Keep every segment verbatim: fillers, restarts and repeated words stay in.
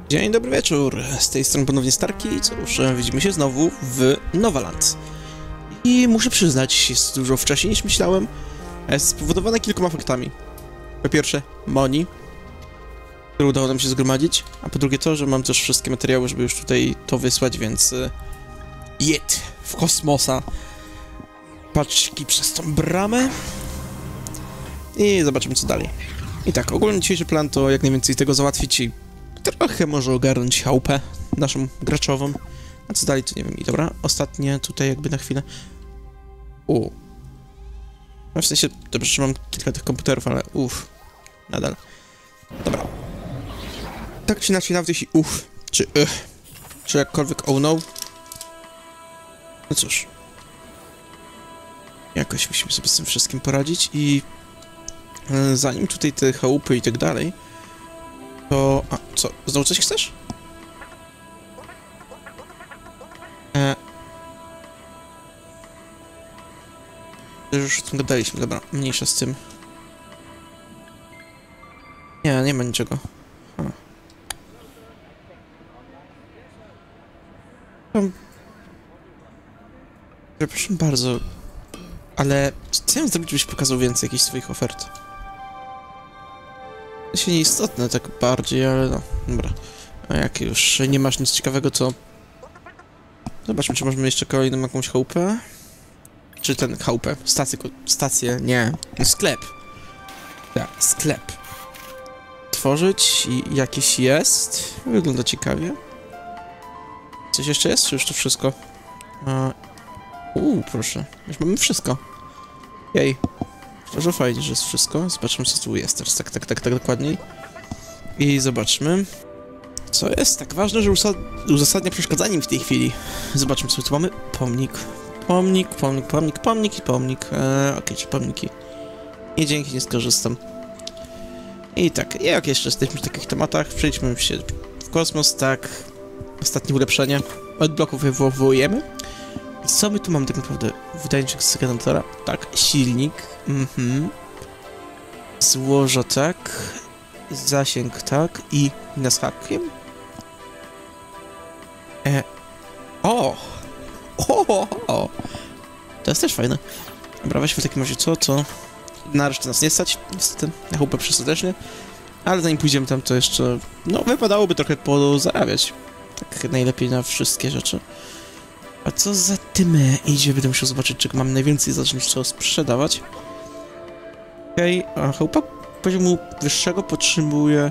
Dzień dobry wieczór, z tej strony ponownie Starki i cóż, widzimy się znowu w Novalands. I muszę przyznać, jest dużo wcześniej niż myślałem, jest spowodowane kilkoma faktami. Po pierwsze, Moni, które udało nam się zgromadzić, a po drugie to, że mam też wszystkie materiały, żeby już tutaj to wysłać, więc... y, Jedź w kosmosa, paczki przez tą bramę i zobaczymy co dalej. I tak, ogólnie dzisiejszy plan to jak najwięcej tego załatwić i trochę może ogarnąć chałupę naszą graczową. A co dalej, to nie wiem. I dobra, ostatnie tutaj jakby na chwilę. U. No w sensie, dobrze, że mam kilka tych komputerów, ale uff. Nadal. Dobra. Tak czy inaczej, nawet jeśli uff, czy ych, czy jakkolwiek oh no. No cóż. Jakoś musimy sobie z tym wszystkim poradzić i... Yy, zanim tutaj te chałupy i tak dalej, to... A, co? Znowu coś chcesz? E... Już o tym gadaliśmy, dobra, mniejsza z tym. Nie, nie ma niczego. A. Um... Proszę bardzo, ale co ja mam zrobić, żebyś pokazał więcej jakichś swoich ofert? To się nieistotne tak bardziej, ale no, dobra. A jak już nie masz nic ciekawego, to... Zobaczmy, czy możemy jeszcze kolejną jakąś chałupę? Czy ten chałupę? Stację, stację, nie. Sklep. Tak, sklep. Tworzyć i jakiś jest. Wygląda ciekawie. Coś jeszcze jest, czy już to wszystko? A... Uuu, proszę. Już mamy wszystko. Jej. Szczerze fajnie, że jest wszystko. Zobaczmy, co tu jest teraz. Tak, tak, tak, tak dokładniej. I zobaczmy. Co jest tak ważne, że uza uzasadnia przeszkadzanie mi w tej chwili. Zobaczmy, co tu mamy. Pomnik. Pomnik, pomnik, pomnik, pomnik i pomnik. Eee, Okej, okay, czy pomniki. I dzięki, nie skorzystam. I tak, jak jeszcze jesteśmy w takich tematach, przejdźmy się w kosmos, tak. Ostatnie ulepszenie. Od bloków wywołujemy. I co my tu mamy tak naprawdę? Wydajnik z generatora. Tak, silnik. Mhm. Złożo, tak. Zasięg, tak. I na z hakiem. E. O! O, o, o! To jest też fajne. Dobra, weźmy w takim razie co, co... Na resztę nas nie stać, niestety. Na chłopę przestatecznie. Ale zanim pójdziemy tam, to jeszcze... No, wypadałoby trochę pozarabiać. Tak najlepiej na wszystkie rzeczy. A co za tym idzie? Będę musiał zobaczyć, czego mam najwięcej, zacząć co sprzedawać. Okej, okay. A chałupa poziomu wyższego potrzebuje...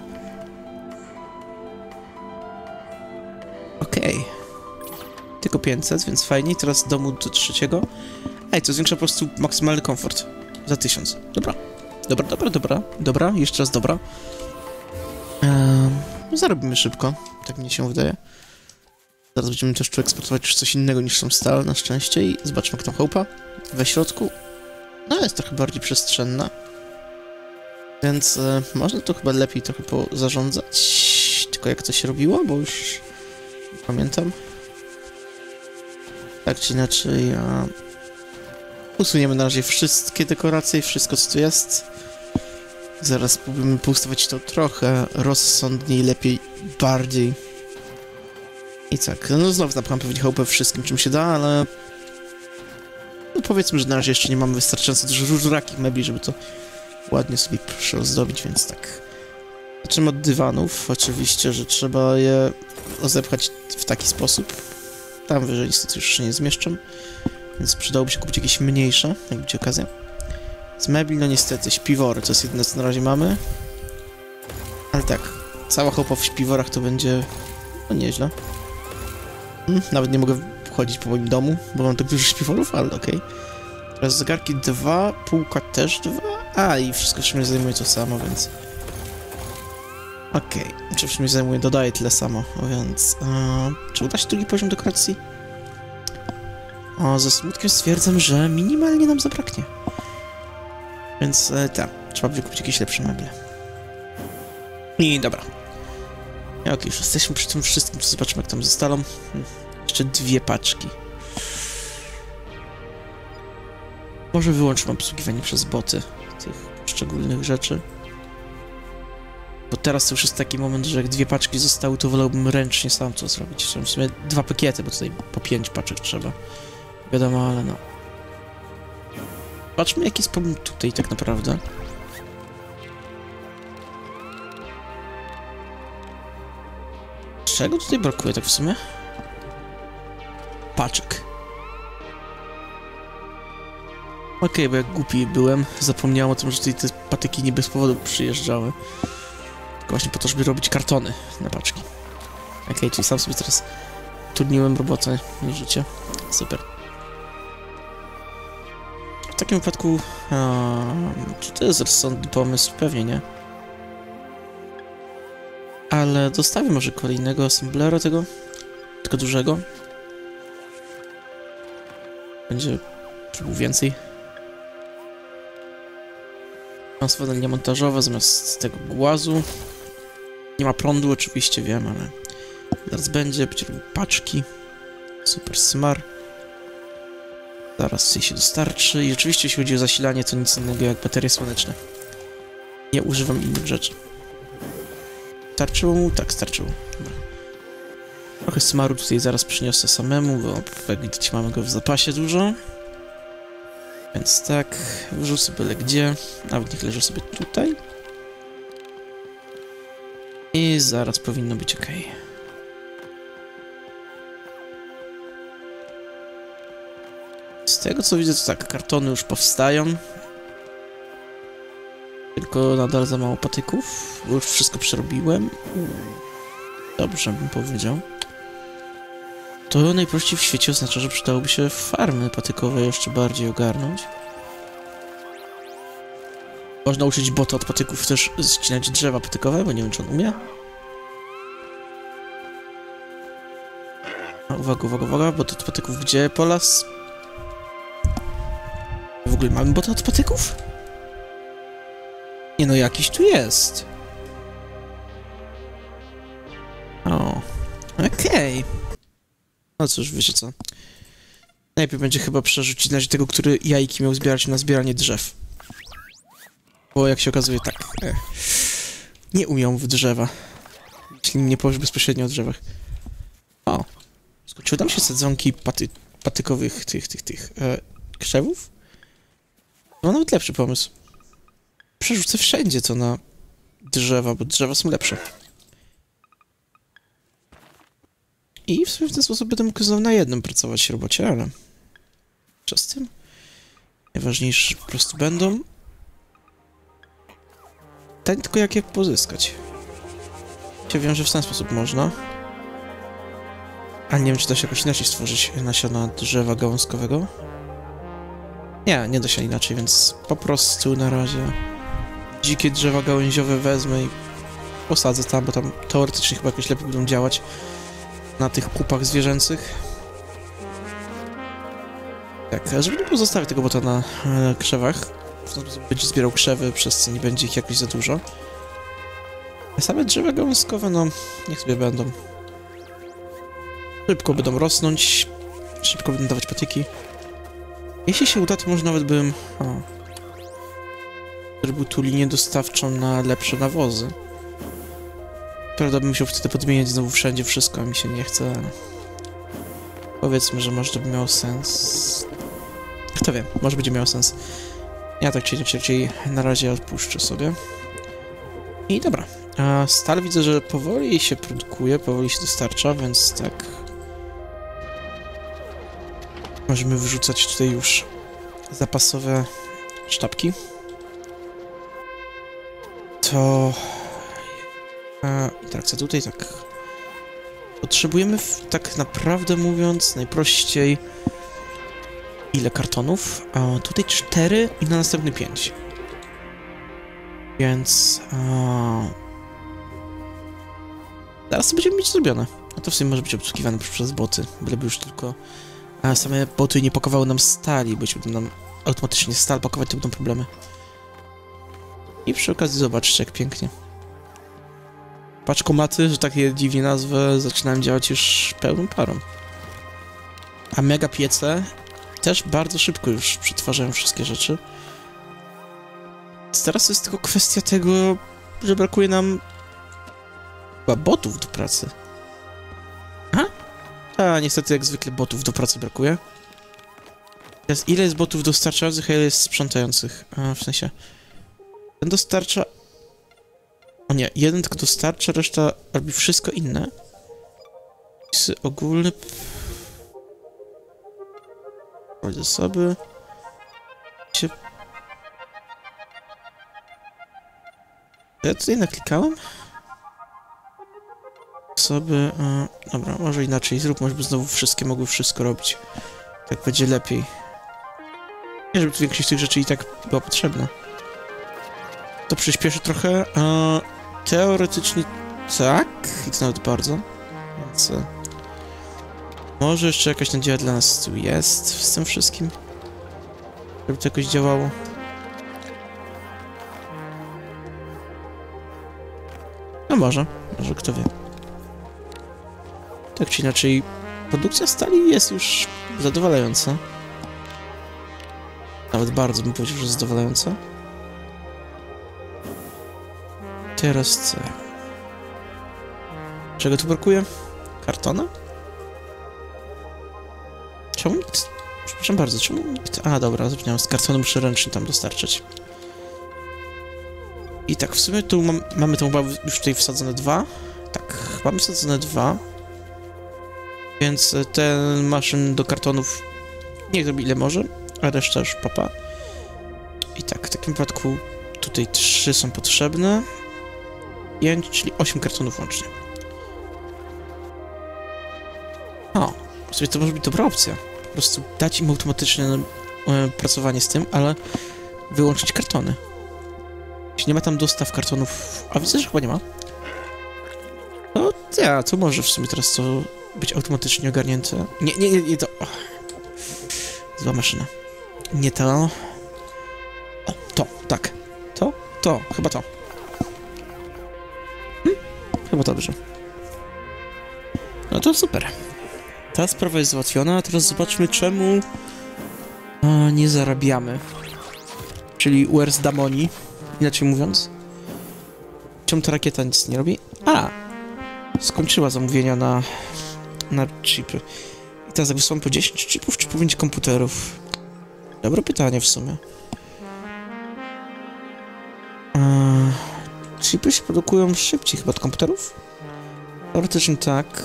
Okej. Okay. Tylko pięćset, więc fajnie. I teraz domu do trzeciego. Ej, to zwiększa po prostu maksymalny komfort. Za tysiąc. Dobra. Dobra, dobra, dobra. Dobra, jeszcze raz dobra. Um, zarobimy szybko. Tak mi się wydaje. Zaraz będziemy też tu eksportować już coś innego niż są stal, na szczęście. I zobaczmy, jak tam chałupa. We środku. No, jest trochę bardziej przestrzenna. Więc e, można to chyba lepiej trochę pozarządzać. Tylko jak to się robiło, bo już nie pamiętam. Tak czy inaczej, a... usuniemy na razie wszystkie dekoracje i wszystko, co tu jest. Zaraz spróbujemy poustawiać to trochę rozsądniej, lepiej, bardziej. I tak, no znowu napcham pewnie chałupę wszystkim, czym się da, ale... No powiedzmy, że na razie jeszcze nie mamy wystarczająco dużo różnorakich mebli, żeby to ładnie sobie rozdobić, więc tak. Zaczynamy od dywanów, oczywiście, że trzeba je rozepchać w taki sposób. Tam wyżej niestety już się nie zmieszczą, więc przydałoby się kupić jakieś mniejsze, jak będzie okazja. Z mebli, no niestety, śpiwory, to jest jedyne, co na razie mamy. Ale tak, cała chałupa w śpiworach to będzie... no nieźle. Hmm, nawet nie mogę chodzić po moim domu, bo mam tak dużo śpiworów, ale okej. Okay. Teraz zegarki dwa, półka też dwa, a i wszystko w sumie zajmuje to samo, więc... Okej, okay. Czy w sumie zajmuje, dodaje tyle samo, więc... Uh, czy uda się drugi poziom dekoracji? O, ze smutkiem stwierdzam, że minimalnie nam zabraknie. Więc e, tak, trzeba by kupić jakieś lepsze meble. I dobra. Okej, okay, już jesteśmy przy tym wszystkim, to zobaczmy, jak tam ze stalą. Hmm. Jeszcze dwie paczki. Może wyłączmy obsługiwanie przez boty tych poszczególnych rzeczy. Bo teraz to już jest taki moment, że jak dwie paczki zostały, to wolałbym ręcznie sam to zrobić. W sumie dwa pakiety, bo tutaj po pięć paczek trzeba. Wiadomo, ale no. Patrzmy, jaki jest problem tutaj tak naprawdę. Czego tutaj brakuje tak w sumie? Paczek. Okej, okay, bo jak głupi byłem, zapomniałem o tym, że tutaj te patyki nie bez powodu przyjeżdżały. Tylko właśnie po to, żeby robić kartony na paczki. Okej, okay, czyli sam sobie teraz trudniłem robotę i życie. Super. W takim wypadku... A, czy to jest rozsądny pomysł? Pewnie nie. Ale dostawię może kolejnego assemblera tego, tylko dużego. Będzie więcej. Mam swoje linie montażowe zamiast tego głazu. Nie ma prądu oczywiście, wiem, ale zaraz będzie, będzie robił paczki. Super smar. Zaraz się dostarczy. I oczywiście jeśli chodzi o zasilanie, to nic innego jak baterie słoneczne. Nie używam innych rzeczy. Starczyło mu? Tak, starczyło. Dobra. Trochę smaru tutaj zaraz przyniosę samemu, bo jak widać mamy go w zapasie dużo. Więc tak, wrzucę byle gdzie, nawet niech leży sobie tutaj. I zaraz powinno być ok. Z tego co widzę, to tak, kartony już powstają. Tylko nadal za mało patyków, bo już wszystko przerobiłem. Dobrze bym powiedział. To najprościej w świecie oznacza, że przydałoby się farmy patykowe jeszcze bardziej ogarnąć. Można uczyć bota od patyków też ścinać drzewa patykowe, bo nie wiem, czy on umie. A, uwaga, uwaga, uwaga, bot od patyków gdzie? Polas? W ogóle mamy bota od patyków? Nie no, jakiś tu jest. O, okej. Okay. No cóż, wiecie co. Najpierw będzie chyba przerzucić na tego, który jajki miał zbierać na zbieranie drzew. Bo jak się okazuje, tak. Eh, nie umiał w drzewa. Jeśli nie powiesz bezpośrednio o drzewach. O. Skończyły tam się sadzonki paty, patykowych tych, tych, tych e, krzewów? No nawet lepszy pomysł. Przerzucę wszędzie to na drzewa, bo drzewa są lepsze. I w sumie w ten sposób będę mógł znowu na jednym pracować robocie, ale... Co z tym? Najważniejsze po prostu będą... Ten tylko jak je pozyskać. Ja wiem, że w ten sposób można. A nie wiem, czy da się jakoś inaczej stworzyć nasiona drzewa gałązkowego. Nie, nie da się inaczej, więc po prostu na razie dzikie drzewa gałęziowe wezmę i posadzę tam, bo tam teoretycznie chyba jakoś lepiej będą działać na tych pupach zwierzęcych. Tak, a żeby nie było, zostawię tego bota na e, krzewach. W ten sposób będzie zbierał krzewy, przez co nie będzie ich jakoś za dużo. A same drzewa gałązkowe, no, niech sobie będą. Szybko będą rosnąć, szybko będą dawać patyki. Jeśli się uda, to może nawet bym... O, zrobił tu linię dostawczą na lepsze nawozy. Prawda, bym musiał wtedy podmieniać znowu wszędzie wszystko, a mi się nie chce, ale... Powiedzmy, że może to by miało sens... Kto wie, może będzie miało sens. Ja tak czy inaczej na razie odpuszczę sobie. I dobra. A stal widzę, że powoli się produkuje, powoli się dostarcza, więc tak... Możemy wyrzucać tutaj już zapasowe sztabki. To... A, interakcja tutaj, tak. Potrzebujemy, w, tak naprawdę mówiąc, najprościej... Ile kartonów? A, tutaj cztery i na następny pięć. Więc... A... Zaraz to będziemy mieć zrobione. A to w sumie może być obsługiwane przez boty, byleby już tylko... A same boty nie pakowały nam stali, bo jeśli będą nam automatycznie stal pakować, to będą problemy. I przy okazji zobaczcie, jak pięknie. Paczkomaty, że tak je dziwnie nazwę, zaczynają działać już pełną parą. A mega piece też bardzo szybko już przetwarzają wszystkie rzeczy. Więc teraz jest tylko kwestia tego, że brakuje nam Chyba botów do pracy. Aha. A, niestety jak zwykle botów do pracy brakuje. Teraz ile jest botów dostarczających, a ile jest sprzątających? A, w sensie... Ten dostarcza... O nie, jeden tylko dostarcza, reszta robi wszystko inne. Ogólny... Zasoby... Się... Ja tutaj naklikałem? Zasoby... E, dobra, może inaczej zróbmy, żeby znowu wszystkie mogły wszystko robić. Tak będzie lepiej. Nie, żeby tu większość tych rzeczy i tak była potrzebna. To przyspieszy trochę. E, teoretycznie tak. I to nawet bardzo. Więc... E, może jeszcze jakaś nadzieja dla nas tu jest z tym wszystkim. Żeby to jakoś działało. No może. Może kto wie. Tak czy inaczej, produkcja stali jest już zadowalająca. Nawet bardzo bym powiedział, że zadowalająca. Teraz co? Czego tu brakuje? Kartona? Czemu nikt... Przepraszam bardzo, czemu nikt... A, dobra, zapomniałem, z kartonu muszę ręcznie tam dostarczać. I tak, w sumie tu mam, mamy tą chyba już tutaj wsadzone dwa. Tak, mamy wsadzone dwa. Więc ten maszyn do kartonów niech robi ile może, a reszta już papa. I tak, w takim wypadku tutaj trzy są potrzebne. pięć, czyli osiem kartonów łącznie. O, w sumie to może być dobra opcja. Po prostu dać im automatyczne e, pracowanie z tym, ale wyłączyć kartony. Jeśli nie ma tam dostaw kartonów, a widzę, że chyba nie ma. No, ja, to może w sumie teraz to być automatycznie ogarnięte. Nie, nie, nie, nie to... Oh. Zła maszyna. Nie to... O, to, tak. To, to, chyba to. Hm? Chyba dobrze. No to super. Ta sprawa jest załatwiona, a teraz zobaczmy, czemu a, nie zarabiamy. Czyli where's the money, inaczej mówiąc. Czemu ta rakieta nic nie robi? A! Skończyła zamówienia na... na chipy. I teraz jak wysłałem po dziesięć chipów, czy po pięć komputerów? Dobre pytanie w sumie. Eee, chipy się produkują szybciej chyba od komputerów? Teoretycznie tak.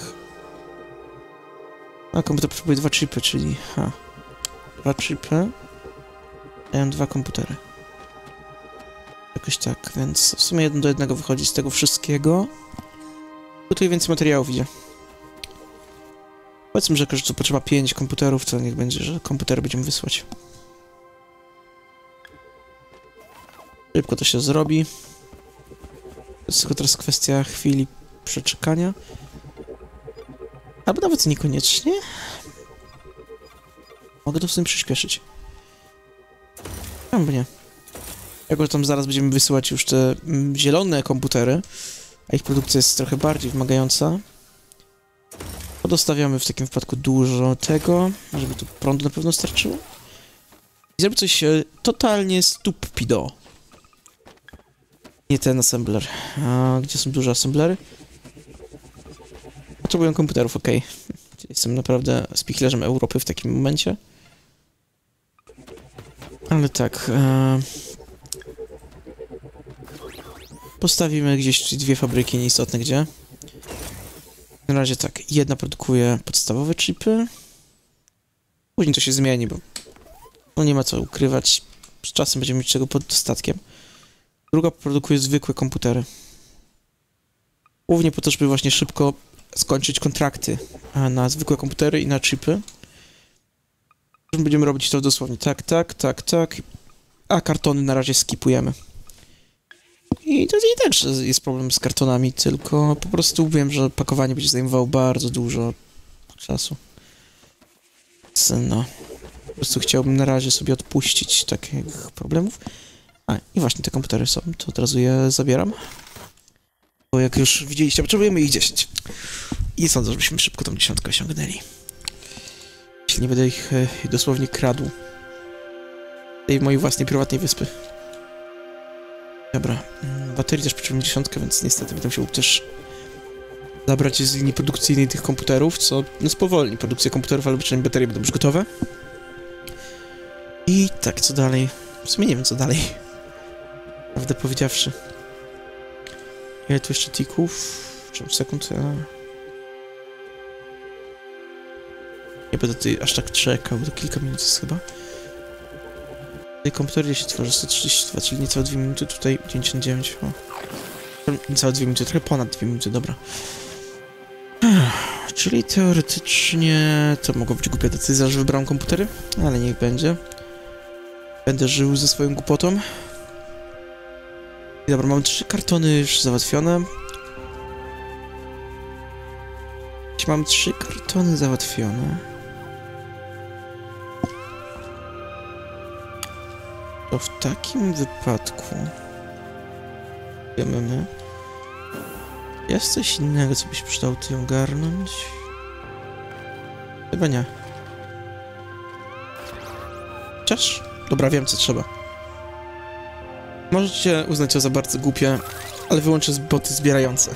A komputer potrzebuje dwa chipy, czyli... Ha. Dwa chipy. Dają dwa komputery. Jakoś tak, więc w sumie jeden do jednego wychodzi z tego wszystkiego. Tutaj więcej materiałów idzie. Powiedzmy, że każdy, co potrzeba pięć komputerów, to niech będzie, że komputery będziemy wysłać. Szybko to się zrobi. To jest tylko teraz kwestia chwili przeczekania. Albo nawet niekoniecznie. Mogę to w sumie przyspieszyć. Albo nie. Jako, że tam zaraz będziemy wysyłać już te mm, zielone komputery, a ich produkcja jest trochę bardziej wymagająca, podostawiamy w takim wypadku dużo tego, żeby tu prądu na pewno starczyło. I zrobić coś e, totalnie stupido. Nie ten assembler. A gdzie są duże assemblery? Potrzebują komputerów, okej. Okay. Jestem naprawdę spichlerzem Europy w takim momencie. Ale tak... E... Postawimy gdzieś dwie fabryki, nieistotne gdzie. Na razie tak, jedna produkuje podstawowe chipy. Później to się zmieni, bo no nie ma co ukrywać. Z czasem będziemy mieć czego pod dostatkiem. Druga produkuje zwykłe komputery. Głównie po to, żeby właśnie szybko skończyć kontrakty na zwykłe komputery i na chipy. Będziemy robić to dosłownie tak, tak, tak, tak. A kartony na razie skipujemy. I to i też jest problem z kartonami, tylko po prostu wiem, że pakowanie będzie zajmowało bardzo dużo czasu. No, po prostu chciałbym na razie sobie odpuścić takich problemów. A, i właśnie te komputery są, to od razu je zabieram. Bo jak już widzieliście, potrzebujemy ich dziesięć. I nie sądzę, żebyśmy szybko tą dziesiątkę osiągnęli. Jeśli nie będę ich e, dosłownie kradł. Tej mojej własnej prywatnej wyspy. Dobra, baterii też potrzebujemy dziesiątkę, więc niestety będę musiał też zabrać z linii produkcyjnej tych komputerów, co no, spowolni produkcję komputerów, ale przynajmniej baterie będą już gotowe. I tak, co dalej? W sumie nie wiem, co dalej. Prawdę powiedziawszy. Ile tu jeszcze tików? Czemu sekund? Ja... Nie będę tutaj aż tak czekał, to kilka minut jest chyba. Tutaj komputer się tworzy sto trzydzieści dwa, czyli niecałe dwie minuty, tutaj dziewięćdziesiąt dziewięć. O. Niecałe dwie minuty, trochę ponad dwie minuty, dobra. Czyli teoretycznie to mogła być głupia decyzja, że wybrałem komputery, ale niech będzie. Będę żył ze swoją głupotą. I dobra, mam trzy kartony już załatwione. Mam trzy kartony załatwione. To w takim wypadku... Wiemy my. Jest coś innego, co byś przydało tutaj ogarnąć? Chyba nie. Chociaż? Dobra, wiem co trzeba. Możecie uznać to za bardzo głupie, ale wyłączę boty zbierające.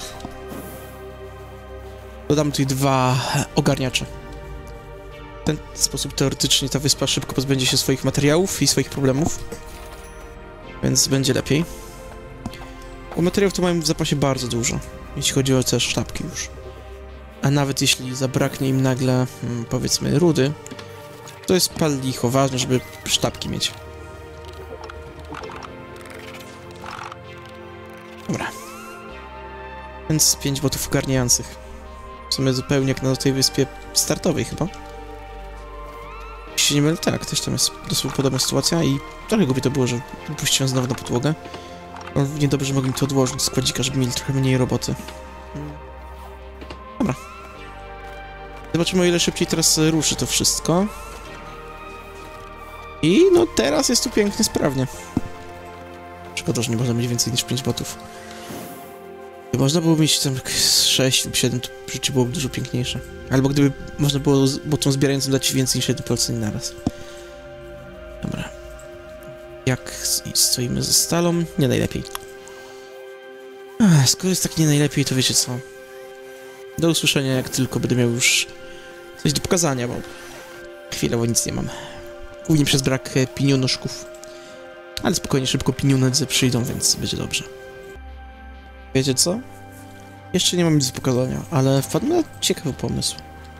Dodam tutaj dwa ogarniacze. W ten sposób teoretycznie ta wyspa szybko pozbędzie się swoich materiałów i swoich problemów. Więc będzie lepiej. Bo materiałów to mają w zapasie bardzo dużo, jeśli chodzi o te sztabki już. A nawet jeśli zabraknie im nagle, hmm, powiedzmy, rudy, to jest pal licho ważne, żeby sztabki mieć. Dobra. Więc pięć botów ogarniających. W sumie zupełnie jak na tej wyspie startowej chyba. Jeśli się nie mylę, tak, też tam jest dosyć podobna sytuacja i trochę głupie to było, że puściłem znowu na podłogę. No, niedobrze, że mogli to odłożyć z składzika, żeby mieli trochę mniej roboty. Dobra. Zobaczymy, o ile szybciej teraz ruszy to wszystko. I no teraz jest tu pięknie, sprawnie. Szkoda, że nie można mieć więcej niż pięć botów. Gdyby można było mieć tam sześć lub siedem, to życie byłoby dużo piękniejsze. Albo gdyby można było botom zbierającym dać więcej niż jeden procent naraz. Dobra. Jak stoimy ze stalą? Nie najlepiej. Ach, skoro jest tak nie najlepiej, to wiecie co. Do usłyszenia, jak tylko będę miał już coś do pokazania, bo chwilowo nic nie mam. Głównie przez brak pinionoszków. Ale spokojnie, szybko pinionedzy przyjdą, więc będzie dobrze. Wiecie co? Jeszcze nie mam nic do pokazania, ale wpadł na ciekawy pomysł.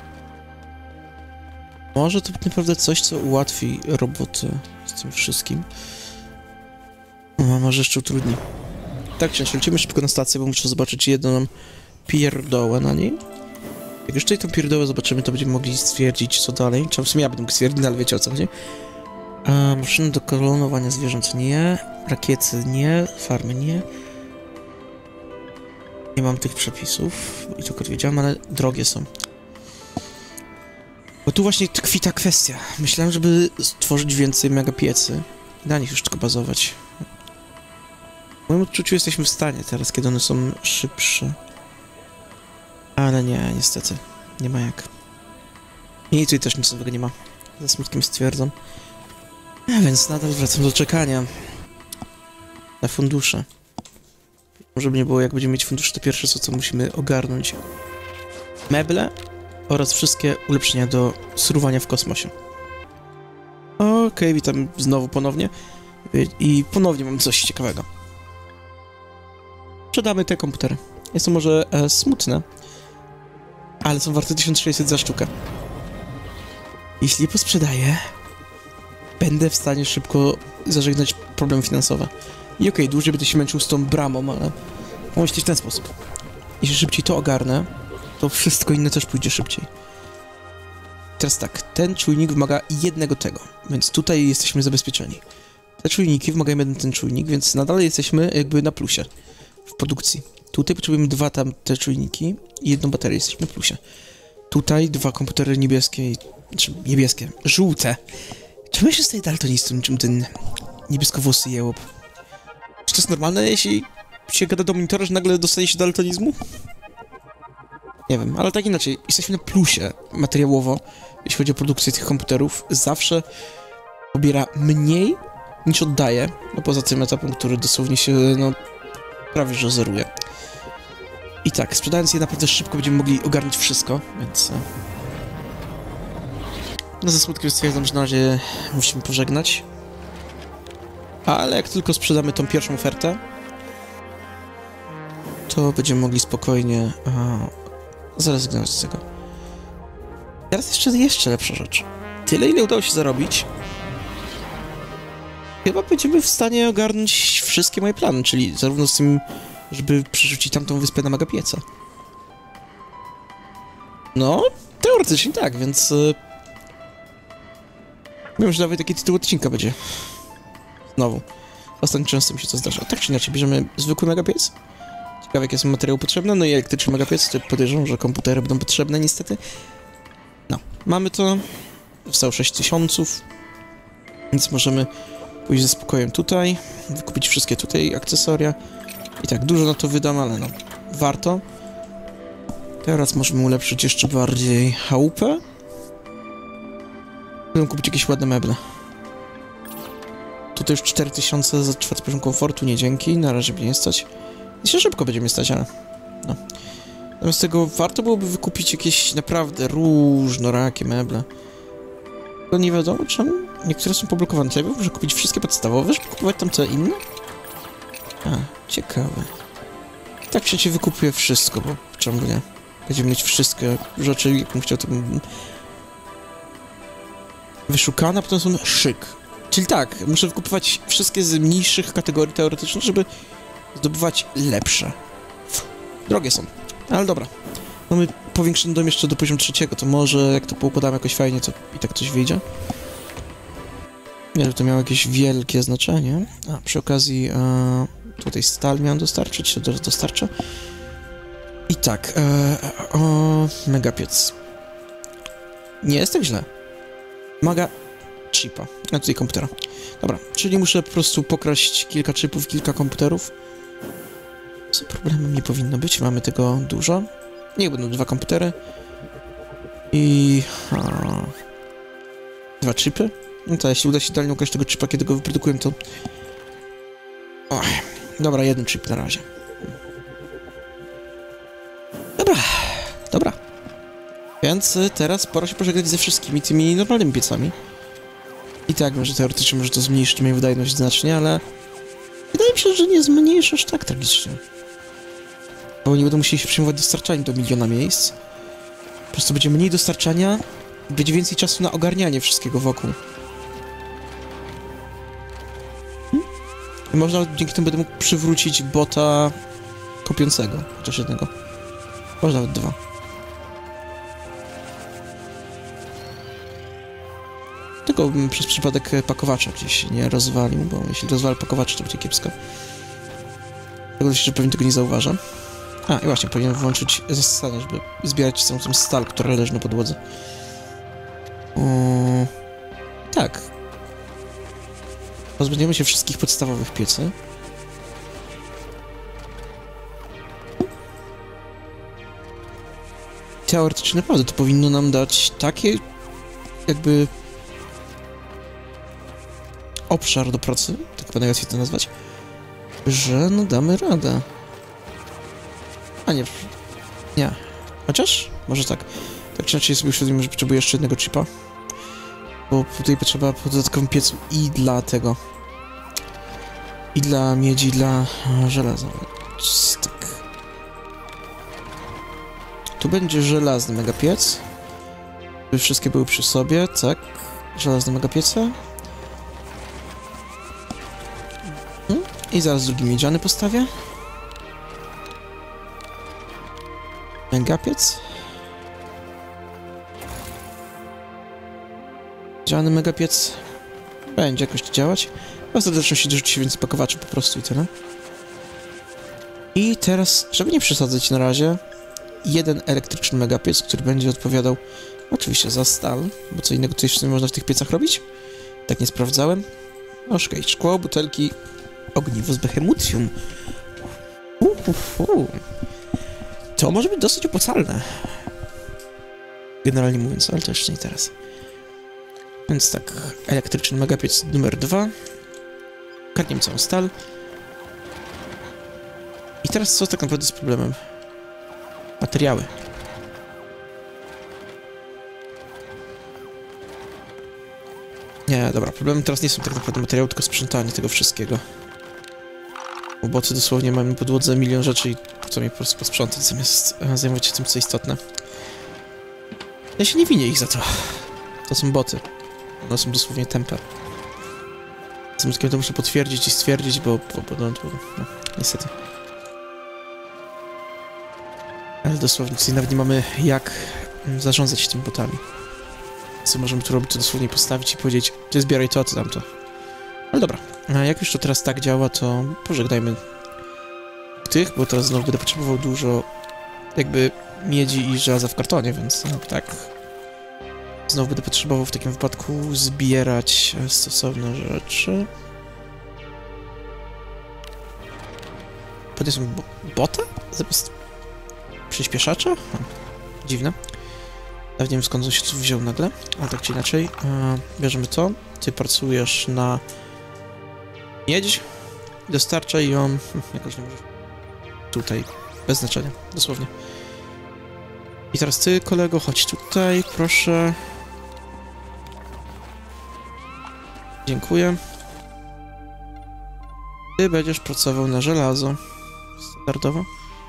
Może to tak naprawdę coś, co ułatwi roboty z tym wszystkim. No, może jeszcze utrudni. Tak, ciężko, lecimy szybko na stację, bo muszę zobaczyć jedną pierdołę na niej. Jak już tutaj tą pierdołę zobaczymy, to będziemy mogli stwierdzić, co dalej. Czy w sumie ja będę mógł stwierdzić, ale wiecie o co chodzi. A, maszyny do klonowania zwierząt nie, rakiety nie, farmy nie. Nie mam tych przepisów i tylko wiedziałem, ale drogie są. Bo tu właśnie tkwi ta kwestia. Myślałem, żeby stworzyć więcej mega piecy i na nich już tylko bazować. W moim odczuciu jesteśmy w stanie teraz, kiedy one są szybsze. Ale nie, niestety. Nie ma jak. I tutaj też nic nowego nie ma. Ze smutkiem stwierdzam. A więc nadal wracam do czekania. Na fundusze. Może by nie było, jak będziemy mieć fundusze, to pierwsze co, co musimy ogarnąć. Meble oraz wszystkie ulepszenia do surowania w kosmosie. Okej, okay, witam znowu ponownie. I ponownie mam coś ciekawego. Sprzedamy te komputery. Jest to może e, smutne, ale są warte tysiąc sześćset za sztukę. Jeśli je posprzedaję, będę w stanie szybko zażegnać problemy finansowe. I okej, okay, dłużej będę się męczył z tą bramą, ale pomyśleć w ten sposób. Jeśli szybciej to ogarnę, to wszystko inne też pójdzie szybciej. Teraz tak, ten czujnik wymaga jednego tego, więc tutaj jesteśmy zabezpieczeni. Te czujniki wymagają jeden ten czujnik, więc nadal jesteśmy jakby na plusie w produkcji. Tutaj potrzebujemy dwa tam te czujniki i jedną baterię, jesteśmy na plusie. Tutaj dwa komputery niebieskie, czy niebieskie, żółte. Czemu ja się staję daltonistą, niczym ten niebieskowłosy jełop? Czy to jest normalne, jeśli się gada do monitora, że nagle dostaje się daltonizmu? Nie wiem, ale tak inaczej, jesteśmy na plusie materiałowo, jeśli chodzi o produkcję tych komputerów. Zawsze pobiera mniej niż oddaje, no poza tym etapem, który dosłownie się, no, prawie że zeruje. I tak, sprzedając je naprawdę szybko będziemy mogli ogarnąć wszystko, więc... No ze smutkiem stwierdzam, że na razie musimy pożegnać. Ale jak tylko sprzedamy tą pierwszą ofertę, to będziemy mogli spokojnie a, zrezygnować z tego. Teraz jeszcze, jeszcze lepsza rzecz. Tyle, ile udało się zarobić, chyba będziemy w stanie ogarnąć wszystkie moje plany, czyli zarówno z tym, żeby przerzucić tamtą wyspę na Magapieca. No, teoretycznie tak, więc... Yy, wiem, że nawet taki tytuł odcinka będzie. Znowu. Ostatnio często mi się to zdarza. Tak czy inaczej, bierzemy zwykły Magapiec. Ciekawe, jakie są materiały potrzebne. No i elektryczny Magapiec, to podejrzewam, że komputery będą potrzebne niestety. No, mamy to. Wstało sześć tysiąców. Więc możemy pójść ze spokojem tutaj. Wykupić wszystkie tutaj akcesoria. I tak, dużo na to wydam, ale no, warto. Teraz możemy ulepszyć jeszcze bardziej chałupę. Będę kupić jakieś ładne meble. Tutaj już cztery tysiące za czwarty poziom komfortu, nie dzięki, na razie mnie nie stać. I się szybko będziemy stać, ale... No. Zamiast tego warto byłoby wykupić jakieś naprawdę różnorakie meble. To nie wiadomo czemu. Niektóre są poblokowane. Tutaj muszę kupić wszystkie podstawowe, żeby kupować tam te inne? A, ciekawe. Tak się wykupuję wszystko, bo czemu nie? Będziemy mieć wszystkie rzeczy, jak bym chciał, to bym... Wyszukane, a potem są szyk. Czyli tak, muszę wykupywać wszystkie z mniejszych kategorii teoretycznych, żeby zdobywać lepsze. Drogie są, ale dobra. Mamy powiększony dom jeszcze do poziomu trzeciego, to może jak to poukładamy jakoś fajnie, to i tak coś wyjdzie. Nie, że to miało jakieś wielkie znaczenie. A, przy okazji e, tutaj stal miałem dostarczyć, to dostarczę. I tak, e, o, Magapiec. Nie jest tak źle. Maga chipa, a tutaj komputera. Dobra, czyli muszę po prostu pokraść kilka chipów, kilka komputerów. Co problemem nie powinno być, mamy tego dużo. Niech będą dwa komputery. I... A, dwa chipy. No to jeśli uda się dalej ukraść tego chipa, kiedy go wyprodukuję, to... Och, dobra, jeden chip na razie. Dobra, dobra. Więc teraz pora się pożegnać ze wszystkimi tymi normalnymi piecami. I tak wiem, że teoretycznie może to zmniejszyć moją wydajność znacznie, ale... Wydaje mi się, że nie zmniejszy aż tak tragicznie. Bo nie będą musieli się przejmować dostarczaniem do miliona miejsc. Po prostu będzie mniej dostarczania, będzie więcej czasu na ogarnianie wszystkiego wokół. Hmm? I można dzięki temu będę mógł przywrócić bota kopiącego, chociaż jednego. Może nawet dwa. Tylko bym przez przypadek pakowacza gdzieś nie rozwalił, bo jeśli rozwalę pakowacza, to będzie kiepsko. Tego się, że pewnie tego nie zauważam. A, i właśnie, powinienem włączyć zastosowanie, żeby zbierać całą tą stal, która leży na podłodze. O... Tak. Pozbędziemy się wszystkich podstawowych piecy. Teoretycznie naprawdę to powinno nam dać takie jakby obszar do pracy, tak chyba najłatwiej to nazwać, że no damy radę. A nie, nie. Chociaż? Może tak. Tak czy inaczej sobie uświadomimy, że potrzebuję jeszcze jednego chipa. Bo tutaj potrzeba po dodatkowym piecu i dla tego. I dla miedzi, i dla żelaza. Tak. Tu będzie żelazny megapiec. By wszystkie były przy sobie, tak. Żelazne megapiece. Hmm. I zaraz drugi miedziany postawię. Megapiec. Miedziany megapiec. Będzie jakoś to działać. W ostateczności dorzuci się więcej pakowaczy po prostu i tyle. I teraz, żeby nie przesadzać na razie, jeden elektryczny megapiec, który będzie odpowiadał oczywiście za stal, bo co innego tutaj w sumie można w tych piecach robić. Tak nie sprawdzałem. No szukaj, szkło, butelki, ogniwo z behemutium. Uhuhu. To może być dosyć opłacalne. Generalnie mówiąc, ale to jeszcze nie teraz. Więc tak, elektryczny megapiec numer dwa. Kradniemy całą stal. I teraz co tak naprawdę z problemem? materiały. Nie, dobra, problemem teraz nie są tak naprawdę materiały, tylko sprzątanie tego wszystkiego. Bo boty dosłownie mają na podłodze milion rzeczy i chcą je po prostu posprzątać, zamiast e, zajmować się tym, co istotne. Ja się nie winię ich za to. To są boty. One są dosłownie tępe. Z tym to muszę potwierdzić i stwierdzić, bo... bo, bo no, no, niestety. Ale dosłownie tutaj nawet nie mamy jak zarządzać tymi botami. Co możemy tu robić, to dosłownie postawić i powiedzieć, ty zbieraj to, a ty tamto. Ale dobra, a jak już to teraz tak działa, to pożegnajmy tych, bo teraz znowu będę potrzebował dużo jakby miedzi i żelaza w kartonie, więc no, tak. Znowu będę potrzebował w takim wypadku zbierać stosowne rzeczy. Podniosłem bo bota? Zamiast przyspieszacza? Hmm. Dziwne. Nawet nie wiem, skąd on się tu wziął nagle, ale tak czy inaczej. E, bierzemy to. Ty pracujesz na miedź. Dostarczaj ją... Hm, jakoś nie możesz... Tutaj. Bez znaczenia. Dosłownie. I teraz ty, kolego, chodź tutaj, proszę. Dziękuję. Ty będziesz pracował na żelazo. Standardowo.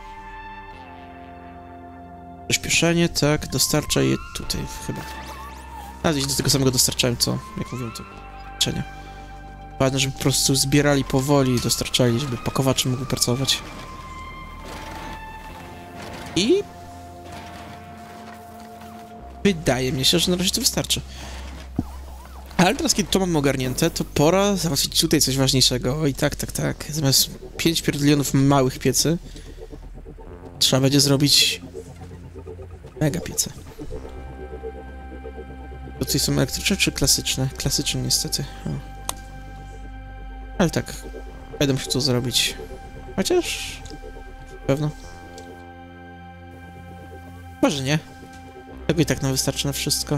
Przyspieszenie, tak, dostarczaj je tutaj chyba. A, gdzieś do tego samego dostarczałem, co, jak mówiłem, to przyspieszenie. Ważne, żeby po prostu zbierali powoli i dostarczali, żeby pakowacze mógł pracować. I... wydaje mi się, że na razie to wystarczy. Ale teraz, kiedy to mamy ogarnięte, to pora załatwić tutaj coś ważniejszego. O i tak, tak, tak. Zamiast pięć pierdolionów małych piecy, trzeba będzie zrobić mega piece. To tutaj są elektryczne czy klasyczne? Klasyczne niestety. O. Ale tak, będę musiał to zrobić. Chociaż... pewno. Może nie. Tego i tak nam wystarczy na wszystko.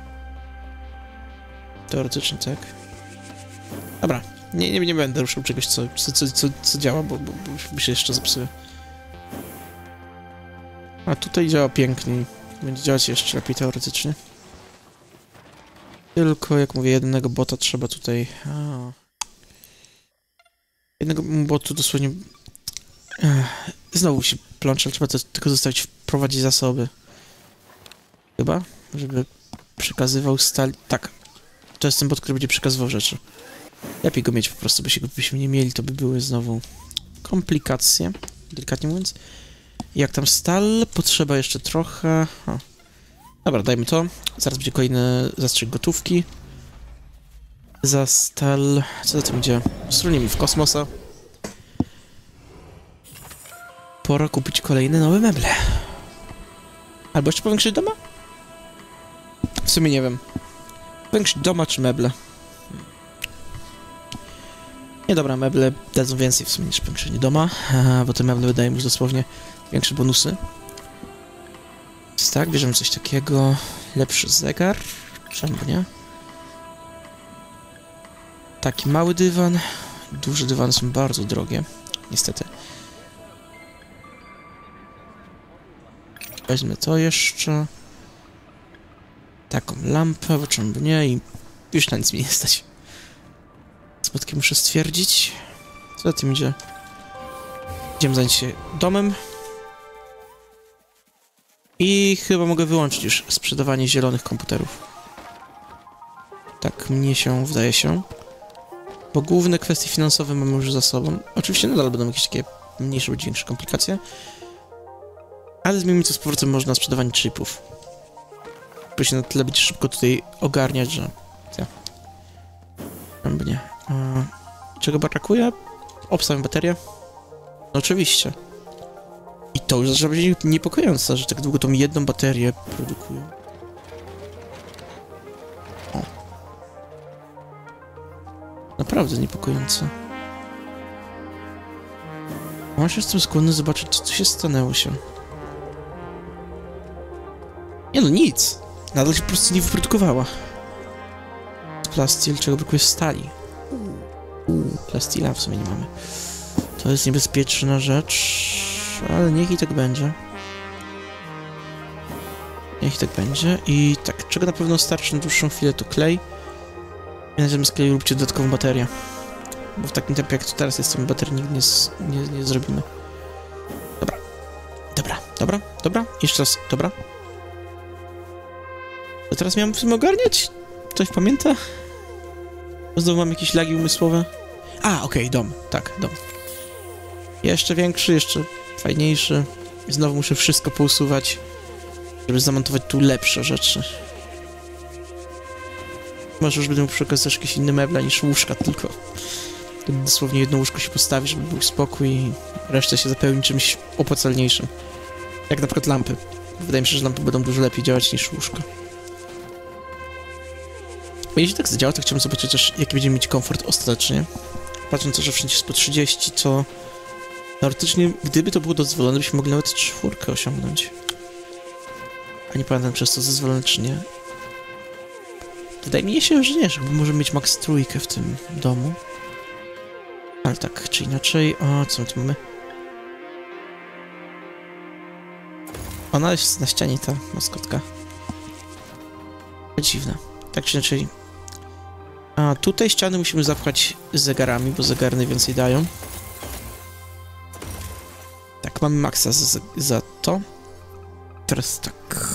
Teoretycznie tak. Dobra, nie, nie, nie będę ruszał czegoś, co, co, co, co, co działa, bo, bo, bo mi się jeszcze zepsuje. A tutaj działa piękniej. Będzie działać jeszcze lepiej teoretycznie. Tylko, jak mówię, jednego bota trzeba tutaj... A. Jednego botu dosłownie... Ech, znowu się plącze, trzeba to tylko zostawić, wprowadzić zasoby. Chyba, żeby przekazywał stali... Tak. To jest ten bot, który będzie przekazywał rzeczy. Lepiej go mieć po prostu, by się go byśmy nie mieli, to by były znowu komplikacje, delikatnie mówiąc. Jak tam stal? Potrzeba jeszcze trochę... O. Dobra, dajmy to. Zaraz będzie kolejny zastrzyk gotówki. Za stal... Co za tym idzie? Strunimy w kosmosa. Pora kupić kolejne nowe meble. Albo jeszcze powiększyć doma? W sumie nie wiem. Powiększyć doma czy meble? Nie, dobra, meble dadzą więcej w sumie niż powiększenie doma, bo te meble wydają już dosłownie większe bonusy. Więc tak, bierzemy coś takiego. Lepszy zegar. Czemu nie? Taki mały dywan. Duże dywany są bardzo drogie. Niestety. Weźmy to jeszcze. Taką lampę, bo czemu nie? I już na nic mi nie stać. Zbytki muszę stwierdzić. Co za tym idzie? Idziemy zająć się domem. I chyba mogę wyłączyć już sprzedawanie zielonych komputerów. Tak mnie się wydaje się. Bo główne kwestie finansowe mamy już za sobą. Oczywiście nadal będą jakieś takie mniejsze bądź większe komplikacje. Ale zmienimy to z powrotem można sprzedawanie chipów. Bo się na tyle będzie szybko tutaj ogarniać, że... Ja. Albo nie. A, czego brakuje? Obstawiam baterię. No oczywiście. I to już zaczyna być niepokojące, że tak długo tą jedną baterię produkują. O. Naprawdę niepokojące. Mam się jestem skłonny zobaczyć, co tu się stanęło się. Nie no, nic. Nadal się po prostu nie wyprodukowała. Plastil, czego brakuje? Stali. Uuu, plastila w sumie nie mamy. To jest niebezpieczna rzecz, ale niech i tak będzie. Niech tak będzie. I tak, czego na pewno starczy na dłuższą chwilę, to klej. I na zamiast kleju róbcie dodatkową baterię. Bo w takim tempie, jak to teraz jest, to my baterii nigdy nie, nie, nie zrobimy. Dobra. Dobra, dobra, dobra. Jeszcze raz, dobra. To teraz miałem w tym ogarniać? Ktoś pamięta? Znowu mam jakieś lagi umysłowe. A, okej, okay, dom. Tak, dom. Jeszcze większy, jeszcze fajniejszy. I znowu muszę wszystko pousuwać, żeby zamontować tu lepsze rzeczy. Może już będę mógł przy okazji też jakieś inne meble niż łóżka, tylko dosłownie jedno łóżko się postawi, żeby był spokój i resztę się zapełni czymś opłacalniejszym. Jak na przykład lampy. Wydaje mi się, że lampy będą dużo lepiej działać niż łóżko. Bo jeśli tak zadziała, to chciałbym zobaczyć też, jaki będziemy mieć komfort ostatecznie. Patrząc, że wszędzie jest po trzydzieści, to teoretycznie, gdyby to było dozwolone, byśmy mogli nawet czwórkę osiągnąć. A nie pamiętam, czy jest to dozwolone, czy nie. Wydaje mi się, że nie, że możemy mieć max trójkę w tym domu. Ale tak, czy inaczej... O, co my tu mamy? Ona jest na ścianie, ta maskotka. Dziwne. Tak czy inaczej... A tutaj ściany musimy zapchać zegarami, bo zegary najwięcej dają. Tak, mamy maksa za, za to. Teraz tak...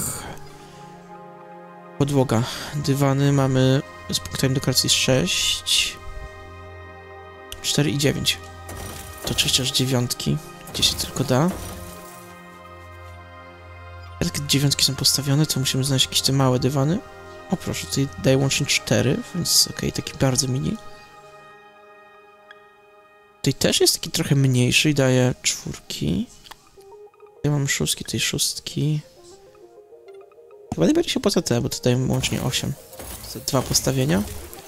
Podłoga. Dywany mamy z punktami dekoracji sześć. cztery i dziewięć. To oczywiście aż dziewiątki, gdzie się tylko da. Jak dziewiątki są postawione, to musimy znaleźć jakieś te małe dywany. O proszę, tutaj daje łącznie cztery, więc okej, okay, taki bardzo mini. Tutaj też jest taki trochę mniejszy i daje czwórki. Ja mam szóstki, tutaj szóstki. Chyba najbardziej się opłaca te, bo tutaj dają łącznie osiem. To dwa postawienia.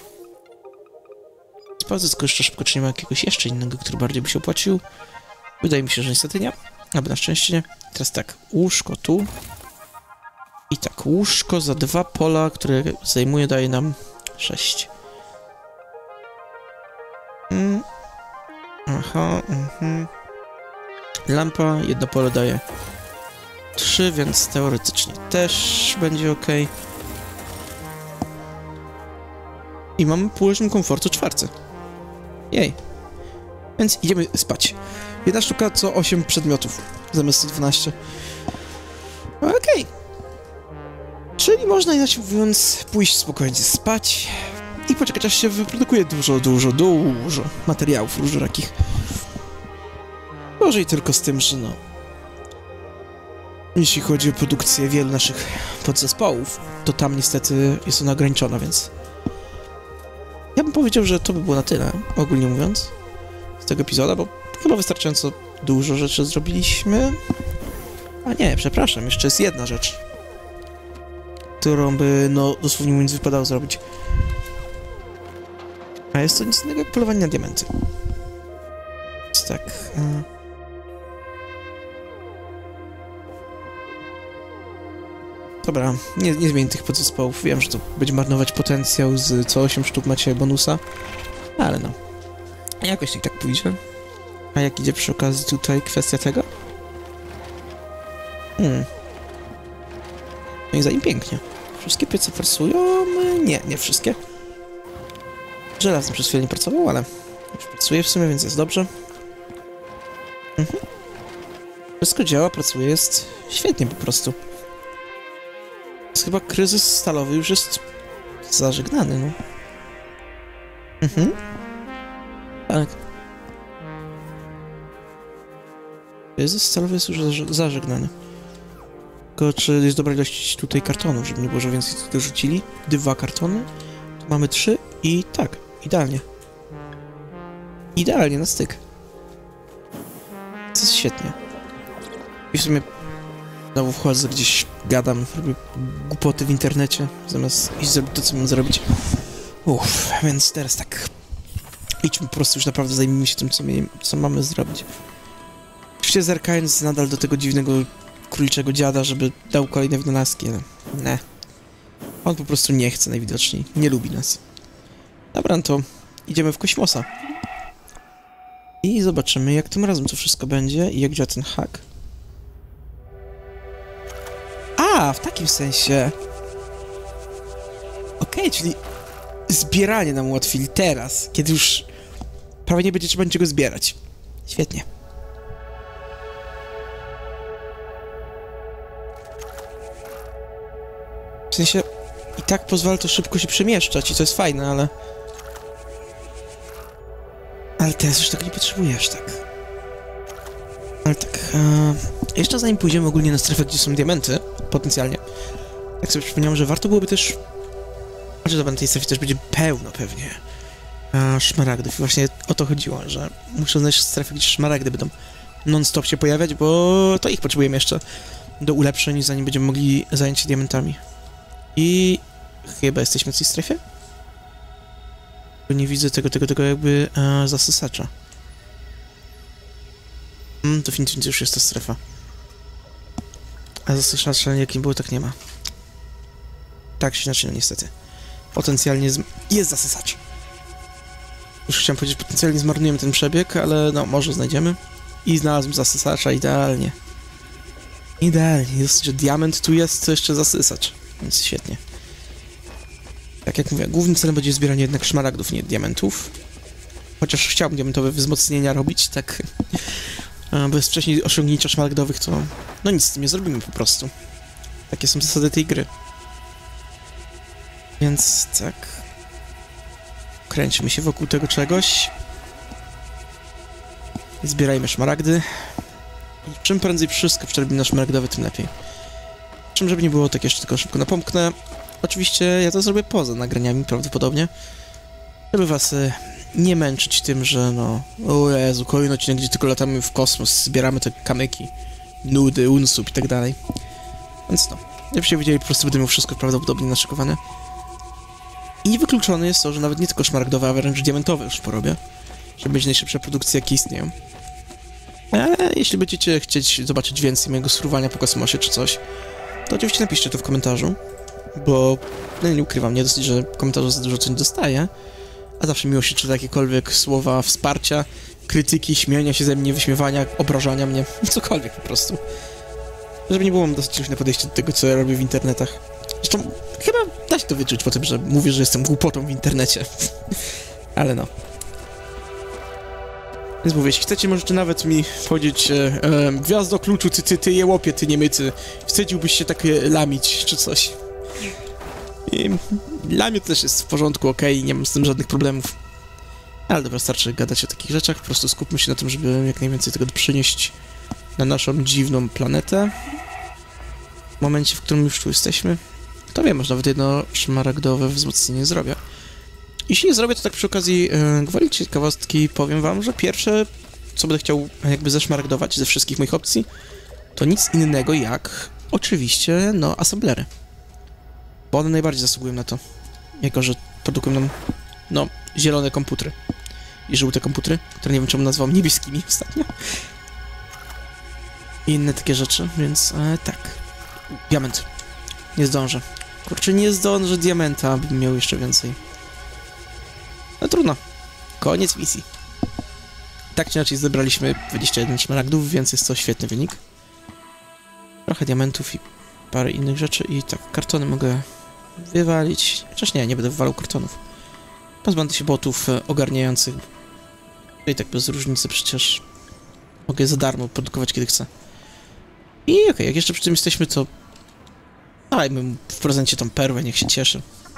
Sprawdzę tylko jeszcze szybko, czy nie ma jakiegoś jeszcze innego, który bardziej by się opłacił. Wydaje mi się, że niestety nie. Albo na szczęście nie. Teraz tak, łóżko tu. I tak, łóżko za dwa pola, które zajmuje, daje nam sześć. Mm. Aha, mhm. Lampa, jedno pole daje trzy, więc teoretycznie też będzie ok. I mamy poziom komfortu czwarty. Jej. Więc idziemy spać. Jedna sztuka co osiem przedmiotów, zamiast sto dwanaście. Okej. Okay. Czyli można inaczej mówiąc pójść spokojnie spać i poczekać, aż się wyprodukuje dużo, dużo, dużo materiałów różnorakich. Gorzej tylko z tym, że no... Jeśli chodzi o produkcję wielu naszych podzespołów, to tam niestety jest ona ograniczona, więc... Ja bym powiedział, że to by było na tyle, ogólnie mówiąc, z tego epizoda, bo chyba wystarczająco dużo rzeczy zrobiliśmy. A nie, przepraszam, jeszcze jest jedna rzecz, którą by, no, dosłownie mówiąc, wypadało zrobić. A jest to nic innego jak polowanie na diamenty. Więc tak... Y Dobra, nie, nie zmienię tych podzespołów. Wiem, że to będzie marnować potencjał, z co osiem sztuk macie bonusa. Ale no. Jakoś i tak pójdzie. A jak idzie przy okazji tutaj kwestia tego? Hmm. No i zanim pięknie. Wszystkie piece pracują? Nie, nie wszystkie. Żelazny przez chwilę nie pracował, ale już pracuje w sumie, więc jest dobrze. Mhm. Wszystko działa, pracuje, jest świetnie po prostu. Chyba kryzys stalowy już jest zażegnany, no. Mhm. Tak. Kryzys stalowy jest już zażegnany. Tylko czy jest dobra ilość tutaj kartonów, żeby nie było, że więcej tutaj rzucili? Dwa kartony. Tu mamy trzy i tak, idealnie. Idealnie, na styk. To jest świetnie. I w sumie znowu wchodzę gdzieś, gadam, robię głupoty w internecie, zamiast iść zrobić to, co mam zrobić. Uff, więc teraz tak... Idźmy po prostu, już naprawdę zajmijmy się tym, co, mi, co mamy zrobić. Oczywiście zerkając nadal do tego dziwnego króliczego dziada, żeby dał kolejne wynalazki, ale... Ne. On po prostu nie chce najwidoczniej, nie lubi nas. Dobra, no to idziemy w kosmosa. I zobaczymy, jak tym razem to wszystko będzie i jak działa ten hack. A, w takim sensie. Okej, okay, czyli zbieranie nam ułatwili teraz, kiedy już prawie nie będzie trzeba niczego zbierać. Świetnie. W sensie, i tak pozwala to szybko się przemieszczać i to jest fajne, ale... Ale teraz już tego nie potrzebujesz, tak. Ale tak, e... jeszcze zanim pójdziemy ogólnie na strefę, gdzie są diamenty, potencjalnie, tak sobie przypomniałem, że warto byłoby też... Znaczy, dobra, na tej strefie też będzie pełno pewnie e, szmaragdów i właśnie o to chodziło, że muszę znaleźć strefę, gdzie szmaragdy będą non-stop się pojawiać, bo to ich potrzebujemy jeszcze do ulepszeń, zanim będziemy mogli zająć się diamentami. I chyba jesteśmy w tej strefie? Bo nie widzę tego, tego, tego jakby e, zasysacza. Mm, definitywnie już jest ta strefa. A zasysacza jakim było, tak nie ma. Tak czy inaczej, no niestety. Potencjalnie jest zasysacz. Już chciałem powiedzieć, potencjalnie zmarnujemy ten przebieg, ale no, może znajdziemy. I znalazłem zasysacza idealnie. Idealnie. Jest, że diament tu jest, to jeszcze zasysacz. Więc świetnie. Tak jak mówię, głównym celem będzie zbieranie jednak szmaragdów, nie diamentów. Chociaż chciałbym diamentowe wzmocnienia robić, tak... Bez wcześniej osiągnięcia szmaragdowych, to... No nic z tym nie zrobimy po prostu. Takie są zasady tej gry. Więc tak... Kręćmy się wokół tego czegoś. Zbierajmy szmaragdy. I czym prędzej wszystko przerobimy na szmaragdowy, tym lepiej. Czym, żeby nie było, tak jeszcze tylko szybko napomknę. Oczywiście ja to zrobię poza nagraniami prawdopodobnie. Żeby was y, nie męczyć tym, że no... O Jezu, kolejny odcinek, gdzie tylko latamy w kosmos, zbieramy te kamyki, nudy, unsub i tak dalej. Więc no, żebyście widzieli, po prostu będę miał wszystko prawdopodobnie naszykowane. I wykluczone jest to, że nawet nie tylko szmaragdowe, a wręcz diamentowe już porobię. Żeby mieć najszybsze produkcje, jakie istnieją. Ale jeśli będziecie chcieć zobaczyć więcej mojego surowania po kosmosie czy coś, to oczywiście napiszcie to w komentarzu, bo no, nie ukrywam, nie dosyć, że komentarzu za dużo co nie dostaję, a zawsze miło się czyta jakiekolwiek słowa wsparcia, krytyki, śmiania się ze mnie, wyśmiewania, obrażania mnie, cokolwiek po prostu. Żeby nie było mam dosyć różne podejście do tego, co ja robię w internetach. Zresztą chyba da się to wyczuć po tym, że mówię, że jestem głupotą w internecie. Ale no. Więc mówię, jeśli chcecie, możecie nawet mi powiedzieć e, e, gwiazdo kluczu, ty, ty, ty jełopie, ty niemycy. Wstydziłbyś się tak e, lamić, czy coś. I dla mnie to też jest w porządku, okej, okay, nie mam z tym żadnych problemów. Ale dobra, starczy gadać o takich rzeczach, po prostu skupmy się na tym, żeby jak najwięcej tego przynieść na naszą dziwną planetę. W momencie, w którym już tu jesteśmy, to wiem, może nawet jedno szmaragdowe wzmocnienie zrobię. Jeśli nie zrobię, to tak przy okazji yy, gwoli ciekawostki powiem wam, że pierwsze, co będę chciał jakby zeszmaragdować ze wszystkich moich opcji, to nic innego jak, oczywiście, no, assemblery. Bo one najbardziej zasługują na to, jako że produkują nam, no, zielone komputery i żółte komputery, które nie wiem czemu nazwałem niebieskimi ostatnio. I inne takie rzeczy, więc e, tak. Diament. Nie zdążę. Kurczę, nie zdążę diamenta, abym miał jeszcze więcej. No trudno. Koniec misji. Tak czy inaczej zebraliśmy dwadzieścia jeden szmaragdów, więc jest to świetny wynik. Trochę diamentów i parę innych rzeczy i tak, kartony mogę wywalić. Chociaż nie, nie będę wywalał kartonów. Pozbędę się botów e, ogarniających. I tak bez różnicy przecież mogę za darmo produkować kiedy chcę. I okej, okay, jak jeszcze przy tym jesteśmy, to dajmy mu w prezencie tą perłę, niech się cieszy.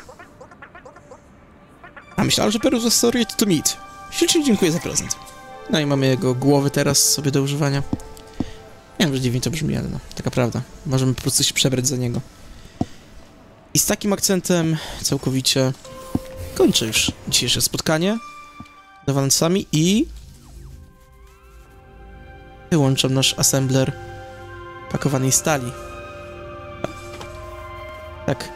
A myślałem, że perł został ready to meet. Ślicznie dziękuję za prezent. No i mamy jego głowy teraz sobie do używania. Nie wiem, że dziwnie to brzmi, ale no, taka prawda. Możemy po prostu się przebrać za niego. I z takim akcentem całkowicie kończę już dzisiejsze spotkanie z awansami i wyłączam nasz assembler pakowanej stali. Tak.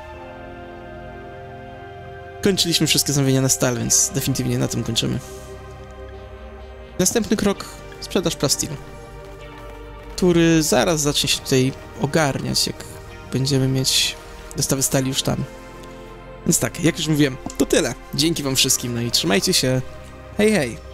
Kończyliśmy wszystkie zamówienia na stal, więc definitywnie na tym kończymy. Następny krok, sprzedaż plastilu, który zaraz zacznie się tutaj ogarniać, jak będziemy mieć dostawy stali już tam. Więc tak, jak już mówiłem, to tyle. Dzięki wam wszystkim, no i trzymajcie się. Hej, hej!